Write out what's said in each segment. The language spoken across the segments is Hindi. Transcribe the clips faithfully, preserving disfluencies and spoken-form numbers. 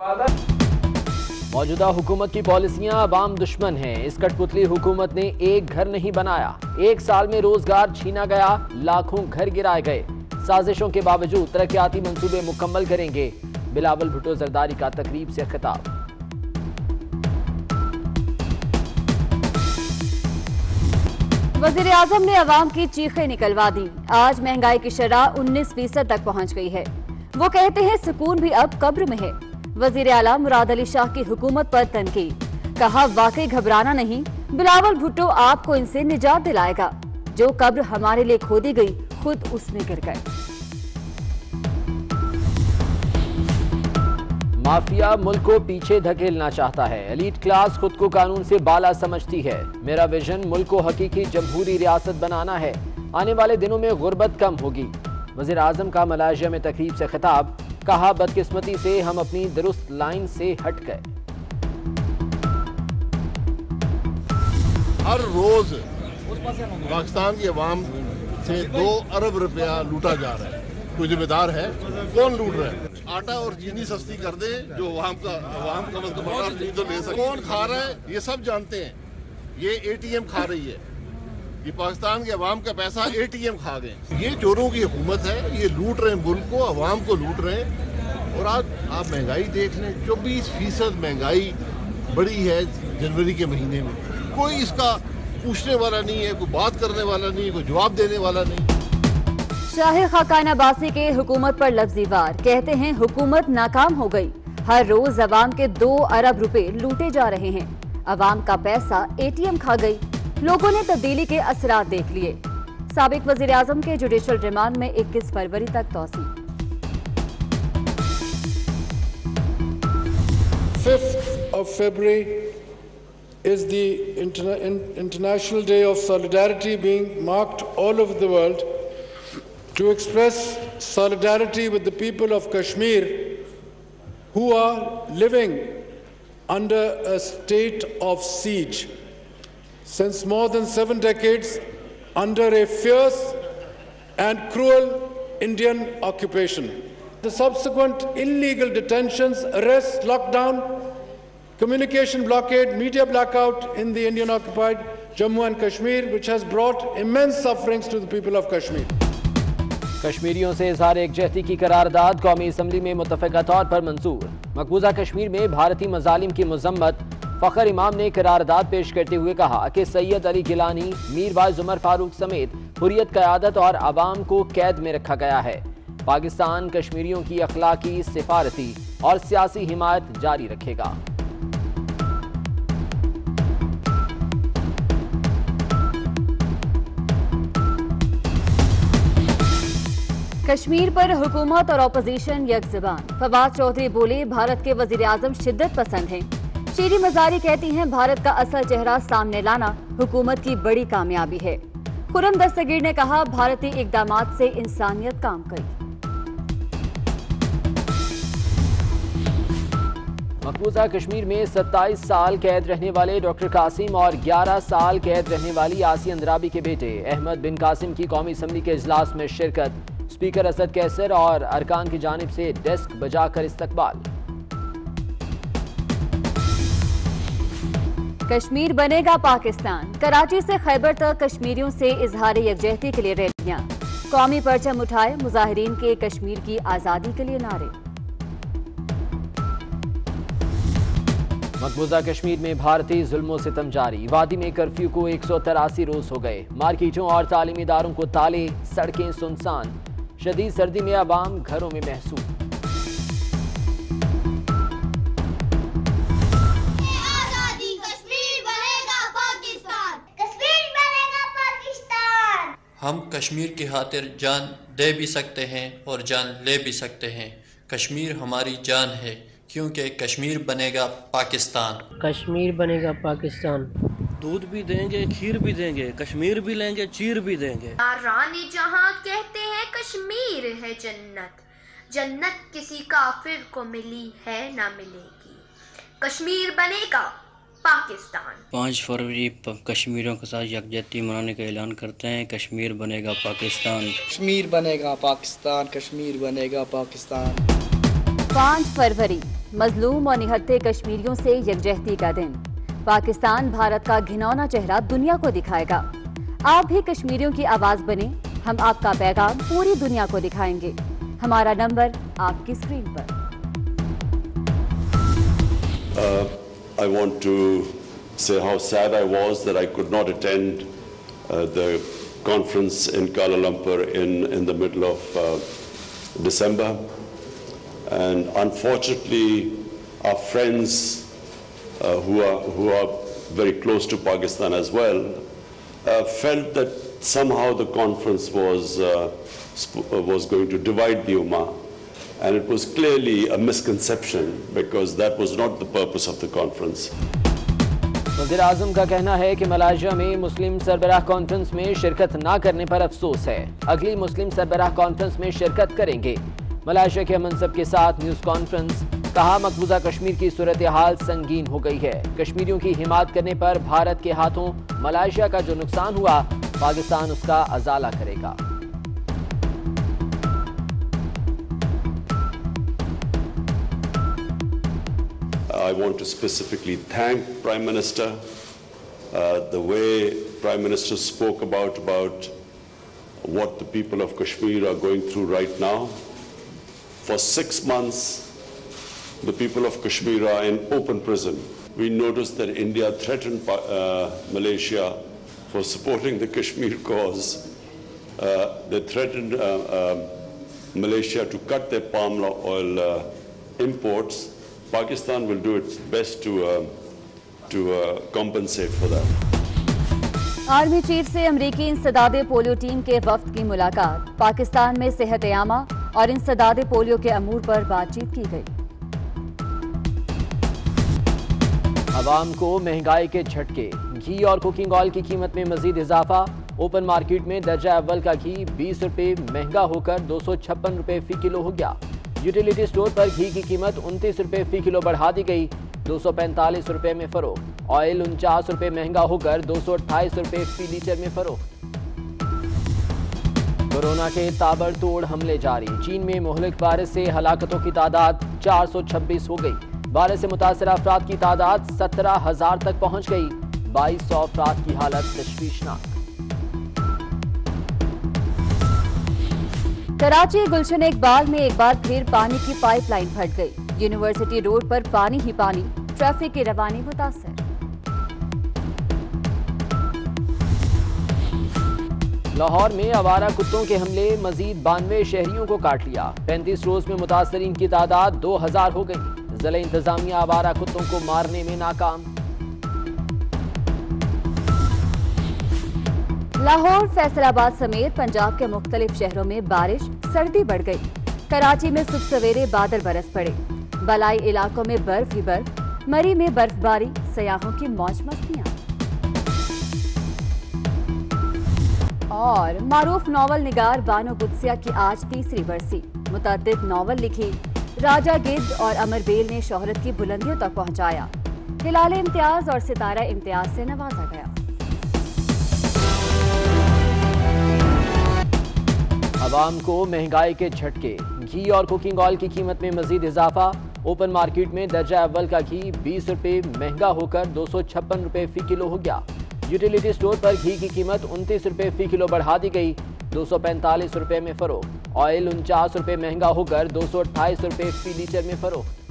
मौजूदा हुकूमत की पॉलिसियां अवाम दुश्मन हैं। इस कठपुतली हुकूमत ने एक घर नहीं बनाया, एक साल में रोजगार छीना गया, लाखों घर गिराए गए। साजिशों के बावजूद तरक्याती मंसूबे मुकम्मल करेंगे। बिलावल भुट्टो जरदारी का तकरीब से खिताब। वजीर आजम ने अवाम की चीखें निकलवा दी। आज महंगाई की शरह उन्नीस फीसद तक पहुंच गई है। वो कहते हैं सुकून भी अब कब्र में है। वजीर आला मुराद अली शाह की हुकूमत पर तनकीद, कहा वाकई घबराना नहीं, बिलावल भुट्टो आपको इनसे निजात दिलाएगा। जो कब्र हमारे लिए खोदी गई खुद उसमें गिर गए। माफिया मुल्क को पीछे धकेलना चाहता है। एलीट क्लास खुद को कानून से बाला समझती है। मेरा विजन मुल्क को हकीकी जमहूरी रियासत बनाना है। आने वाले दिनों में गुर्बत कम होगी। वजीर आजम का मलाइशिया में तकरीब से खिताब, कहा बदकिस्मती से हम अपनी दुरुस्त लाइन से हट गए। हर रोज पाकिस्तान की अवाम से दो अरब रुपया लूटा जा रहा है। कोई जिम्मेदार है? कौन लूट रहा है? आटा और चीनी सस्ती कर दे, जो अवाम का अवाम का मतलब तो ले सके। कौन खा रहा है ये सब जानते हैं। ये एटीएम खा रही है, ये पाकिस्तान के अवाम का पैसा एटीएम खा गए। ये चोरों की हुकूमत है, ये लूट रहे हैं मुल्क को, अवाम को लूट रहे हैं। और आज आप महंगाई देख लें, चौबीस फीसद महंगाई बढ़ी है जनवरी के महीने में। कोई इसका पूछने वाला नहीं है, कोई बात करने वाला नहीं है, कोई जवाब देने वाला नहीं। शाहिर खाकान अब्बासी के हुकूमत पर लफ्जी वार, कहते हैं हुकूमत नाकाम हो गई। हर रोज अवाम के दो अरब रुपए लूटे जा रहे हैं। अवाम का पैसा एटीएम खा गई। लोगों ने तब्दीली के असरात देख लिए। साबिक वजीर आजम के जुडिशल रिमांड में इक्कीस फरवरी तक तौसी। fifth of February is the Interna- International Day of Solidarity, being marked all over the world to express solidarity with the people of Kashmir who are living under a state of siege since more than seven decades under a fierce and cruel Indian occupation. The subsequent illegal detentions, arrests, lockdown, communication blockade, media blackout in the Indian occupied Jammu and Kashmir, which has brought immense sufferings to the people of Kashmir. कश्मीरियों से इजहार एकजहती की करारदाद कौमी असम्बली में मुतफ़िक़ा तौर पर मंजूर। मकबूजा कश्मीर में भारतीय मज़ालिम की मजम्मत। फ़खर इमाम ने करारदाद पेश करते हुए कहा कि सैयद अली गिलानी, मीर बाज़ उमर फारूक समेत हुर्रियत क़यादत और आवाम को कैद में रखा गया है। पाकिस्तान कश्मीरियों की अखलाकी, सिफारती और सियासी हिमायत जारी रखेगा। कश्मीर पर हुकूमत और अपोजिशन यकजुबान। फवाद चौधरी बोले भारत के वजीर आजम शिद्दत पसंद हैं। शीरी मजारी कहती हैं भारत का असल चेहरा सामने लाना हुकूमत की बड़ी कामयाबी है। खुरम दस्तगीर ने कहा भारतीय इकदामात से इंसानियत काम करी। मकबूजा कश्मीर में सत्ताईस साल कैद रहने वाले डॉक्टर कासिम और ग्यारह साल कैद रहने वाली आसी अंद्राबी के बेटे अहमद बिन कासिम की कौमी असम्बली के इजलास में शिरकत। स्पीकर असद कैसर और अरकान की जानिब से डेस्क बजाकर इस्तकबाल। कश्मीर बनेगा पाकिस्तान। कराची से खैबर तक कश्मीरियों से इजहार यकजहती के लिए रैलियां। कौमी परचम उठाए मुजाहिरीन के कश्मीर की आजादी के लिए नारे। मकबूजा कश्मीर में भारतीय जुल्मों सितम जारी। वादी में कर्फ्यू को एक सौ तिरासी रोज हो गए। मार्केटों और तालीमी इदारों को ताले, सड़कें सुनसान। शदीद सर्दी में आवाम घरों में महसूस। आजादी, कश्मीर बनेगा पाकिस्तान, कश्मीर बनेगा पाकिस्तान। हम कश्मीर की खातिर जान दे भी सकते हैं और जान ले भी सकते हैं। कश्मीर हमारी जान है, क्योंकि कश्मीर बनेगा पाकिस्तान। कश्मीर बनेगा पाकिस्तान। दूध भी देंगे, खीर भी देंगे, कश्मीर भी लेंगे, चीर भी देंगे। रानी जहाँ कहते हैं कश्मीर है जन्नत, जन्नत किसी काफिर को मिली है ना मिलेगी। कश्मीर बनेगा पाकिस्तान। पाँच फरवरी कश्मीरियों के साथ यकजहती मनाने का ऐलान करते हैं। कश्मीर बनेगा पाकिस्तान। कश्मीर बनेगा पाकिस्तान। कश्मीर बनेगा पाकिस्तान। पाँच फरवरी मजलूम और निहत्थे कश्मीरियों से यकजहती का दिन। पाकिस्तान भारत का घिनौना चेहरा दुनिया को दिखाएगा। आप भी कश्मीरियों की आवाज बने, हम आपका पैगाम पूरी दुनिया को दिखाएंगे। हमारा नंबर आपकी स्क्रीन पर। uh, I want to say how sad I was that I could not attend uh, the conference in Kuala Lumpur in in the middle of uh, December, and unfortunately our friends uh, who are who are very close to Pakistan as well uh, felt that somehow the conference was uh, was going to divide the Ummah, and it was clearly a misconception because that was not the purpose of the conference. वज़ीर आज़म का कहना है कि मलाइशिया में मुस्लिम सरबराह कॉन्फ्रेंस में शिरकत ना करने पर अफसोस है। अगली मुस्लिम सरबराह कॉन्फ्रेंस में शिरकत करेंगे। मलाइशिया के मनसब के साथ न्यूज़ कॉन्फ्रेंस, कहा मकबूजा कश्मीर की सूरत हाल संगीन हो गई है। कश्मीरियों की हिमायत करने पर भारत के हाथों मलाइशिया का जो नुकसान हुआ, पाकिस्तान उसका अजाला करेगा। I want to specifically thank Prime Minister. Uh, the way Prime Minister spoke about, about what the people of Kashmir are going through right now. For six months, the people of Kashmir are in open prison. We noticed that India threatened uh, Malaysia for supporting the Kashmir cause. Uh, they threatened uh, uh, Malaysia to cut their palm oil uh, imports. Pakistan will do its best to uh, to uh, compensate for that. Army chief से अमरीकी इंसदादे पोलियो टीम के वफ्द की मुलाकात। पाकिस्तान में सेहत आमा और इंसदादे पोलियो के अमूर पर बातचीत की गई। आवाम को महंगाई के झटके, घी और कुकिंग ऑयल की कीमत में मजीद इजाफा। ओपन मार्केट में दर्जा अव्वल का घी बीस रुपए महंगा होकर दो सौ छप्पन रुपए फी किलो हो गया। यूटिलिटी स्टोर पर घी की कीमत उनतीस रुपए फी किलो बढ़ा दी गई, दो सौ पैंतालीस रुपए में फरोख्त। ऑयल उनचास रुपए महंगा होकर दो सौ अट्ठाईस रुपए फी लीटर में फरोख्त। कोरोना के ताबड़तोड़ हमले जारी। चीन में मुहलिक वायरस से हलाकतों की तादाद चार सौ छब्बीस हो गई। वायरस से मुतासर अफराद की तादाद सत्रह हजार तक पहुंच गई। बाईस सौ अफराद की हालत तशवीशनाक। कराची गुलशन इकबाल में एक बार फिर पानी की पाइपलाइन फट गई। यूनिवर्सिटी रोड पर पानी ही पानी, ट्रैफिक की रवानी मुतासर। लाहौर में आवारा कुत्तों के हमले मजीद बानवे शहरियों को काट लिया। पैंतीस रोज में मुतासरीन की तादाद दो हजार हो गई। जिला इंतजामिया आवारा कुत्तों को मारने में नाकाम। लाहौर, फैसलाबाद समेत पंजाब के मुख्तलिफ शहरों में बारिश, सर्दी बढ़ गई। कराची में सुबह सवेरे बादल बरस पड़े। बलाई इलाकों में बर्फ ही बर्फ, मरी में बर्फबारी, सयाहों की मौज मस्तियां। और मारूफ नॉवल निगार बानो गुदसिया की आज तीसरी बरसी। मुतअद्दिद नॉवल लिखी, राजा गिद्ध और अमर बेल ने शोहरत की बुलंदियों तक पहुंचाया। हिलाल इम्तियाज और सितारा इम्तियाज से नवाजा गया। आवाम को महंगाई के झटके, घी और कुकिंग ऑयल की कीमत में मजीद इजाफा। ओपन मार्केट में दर्जा अव्वल का घी बीस रुपए महंगा होकर दो सौ छप्पन रुपए फी किलो हो गया। यूटिलिटी स्टोर पर घी की कीमत उनतीस रुपए फी किलो बढ़ा दी गई, दो सौ पैंतालीस रुपए में फरोख्त। ऑयल उनचास रुपए महंगा होकर दो सौ अट्ठाईस रुपए फी लीटर में फरोख्त।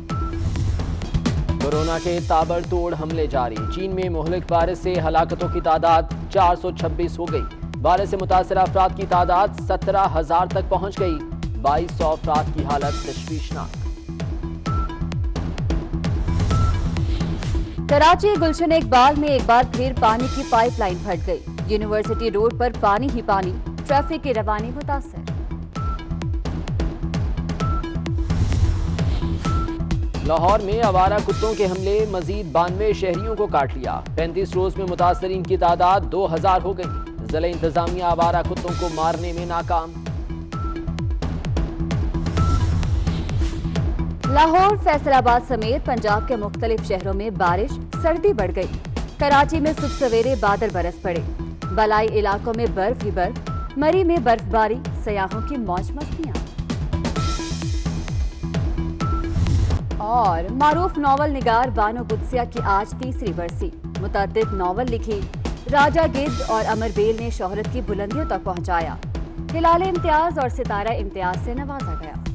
कोरोना के ताबड़तोड़ हमले जारी। चीन में मुहलिक वायरस से हलाकतों की तादाद चार सौ छब्बीस हो गई। वायरस से मुतासर अफराद की तादाद सत्रह हजार तक पहुंच गई। बाईस सौ अफराद की हालत तशवीशनाक। कराची गुलशन इकबाल में एक बार फिर पानी की पाइपलाइन फट गई। यूनिवर्सिटी रोड पर पानी ही पानी, ट्रैफिक की रवानी मुतासर। लाहौर में आवारा कुत्तों के हमले मजीद बानवे शहरियों को काट लिया। पैंतीस रोज में मुतासरीन की तादाद दो हजार हो गई। जिला इंतजामिया आवारा कुत्तों को मारने में नाकाम। लाहौर, फैसलाबाद समेत पंजाब के मुख्तलिफ शहरों में बारिश, सर्दी बढ़ गई। कराची में सुबह सवेरे बादल बरस पड़े। बलाई इलाकों में बर्फ ही बर्फ, मरी में बर्फबारी, सयाहों की मौज मस्तियां। और मारूफ नॉवल निगार बानो कुदसिया की आज तीसरी बरसी। मुतअद्दिद नॉवल लिखी, राजा गिद्ध और अमर बेल ने शोहरत की बुलंदियों तक पहुंचाया। हिलाल इम्तियाज और सितारा इम्तियाज से नवाजा गया।